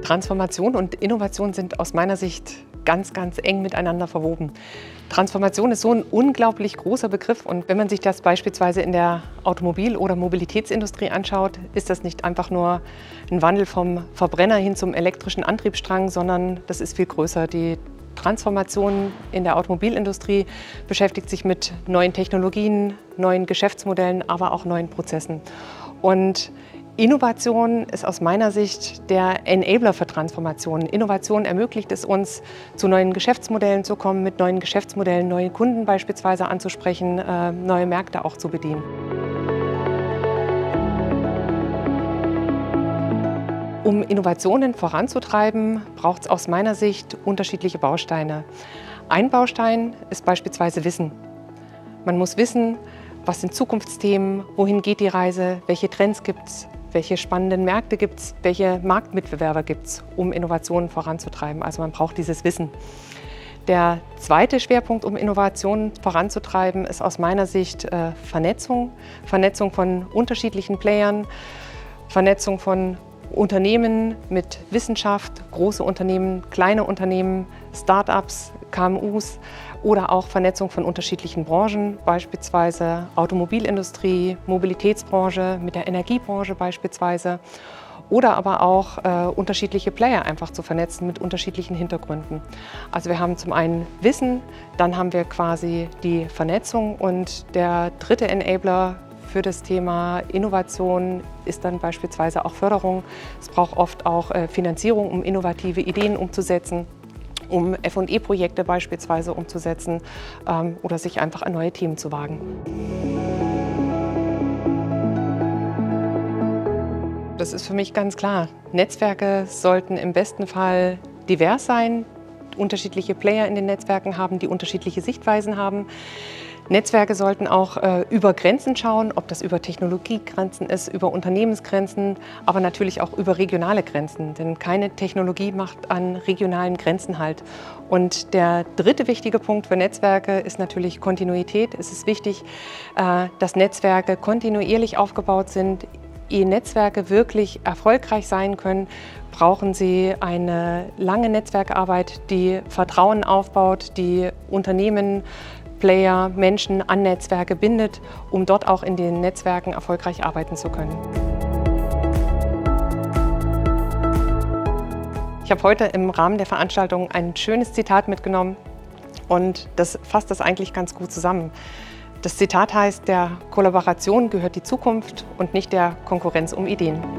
Transformation und Innovation sind aus meiner Sicht ganz, ganz eng miteinander verwoben. Transformation ist so ein unglaublich großer Begriff und wenn man sich das beispielsweise in der Automobil- oder Mobilitätsindustrie anschaut, ist das nicht einfach nur ein Wandel vom Verbrenner hin zum elektrischen Antriebsstrang, sondern das ist viel größer. Die Transformation in der Automobilindustrie beschäftigt sich mit neuen Technologien, neuen Geschäftsmodellen, aber auch neuen Prozessen. Und Innovation ist aus meiner Sicht der Enabler für Transformation. Innovation ermöglicht es uns, zu neuen Geschäftsmodellen zu kommen, mit neuen Geschäftsmodellen neue Kunden beispielsweise anzusprechen, neue Märkte auch zu bedienen. Um Innovationen voranzutreiben, braucht es aus meiner Sicht unterschiedliche Bausteine. Ein Baustein ist beispielsweise Wissen. Man muss wissen, was sind Zukunftsthemen, wohin geht die Reise, welche Trends gibt es, welche spannenden Märkte gibt es, welche Marktmitbewerber gibt es, um Innovationen voranzutreiben. Also man braucht dieses Wissen. Der zweite Schwerpunkt, um Innovationen voranzutreiben, ist aus meiner Sicht Vernetzung. Vernetzung von unterschiedlichen Playern, Vernetzung von Unternehmen mit Wissenschaft, große Unternehmen, kleine Unternehmen, Start-ups, KMUs oder auch Vernetzung von unterschiedlichen Branchen, beispielsweise Automobilindustrie, Mobilitätsbranche, mit der Energiebranche beispielsweise oder aber auch unterschiedliche Player einfach zu vernetzen mit unterschiedlichen Hintergründen. Also wir haben zum einen Wissen, dann haben wir quasi die Vernetzung und der dritte Enabler für das Thema Innovation ist dann beispielsweise auch Förderung. Es braucht oft auch Finanzierung, um innovative Ideen umzusetzen, um F&E-Projekte beispielsweise umzusetzen oder sich einfach an neue Themen zu wagen. Das ist für mich ganz klar. Netzwerke sollten im besten Fall divers sein, unterschiedliche Player in den Netzwerken haben, die unterschiedliche Sichtweisen haben. Netzwerke sollten auch über Grenzen schauen, ob das über Technologiegrenzen ist, über Unternehmensgrenzen, aber natürlich auch über regionale Grenzen. Denn keine Technologie macht an regionalen Grenzen halt. Und der dritte wichtige Punkt für Netzwerke ist natürlich Kontinuität. Es ist wichtig, dass Netzwerke kontinuierlich aufgebaut sind. Ehe Netzwerke wirklich erfolgreich sein können, brauchen sie eine lange Netzwerkarbeit, die Vertrauen aufbaut, die Unternehmen, Player, Menschen an Netzwerke bindet, um dort auch in den Netzwerken erfolgreich arbeiten zu können. Ich habe heute im Rahmen der Veranstaltung ein schönes Zitat mitgenommen und das fasst das eigentlich ganz gut zusammen. Das Zitat heißt, der Kollaboration gehört die Zukunft und nicht der Konkurrenz um Ideen.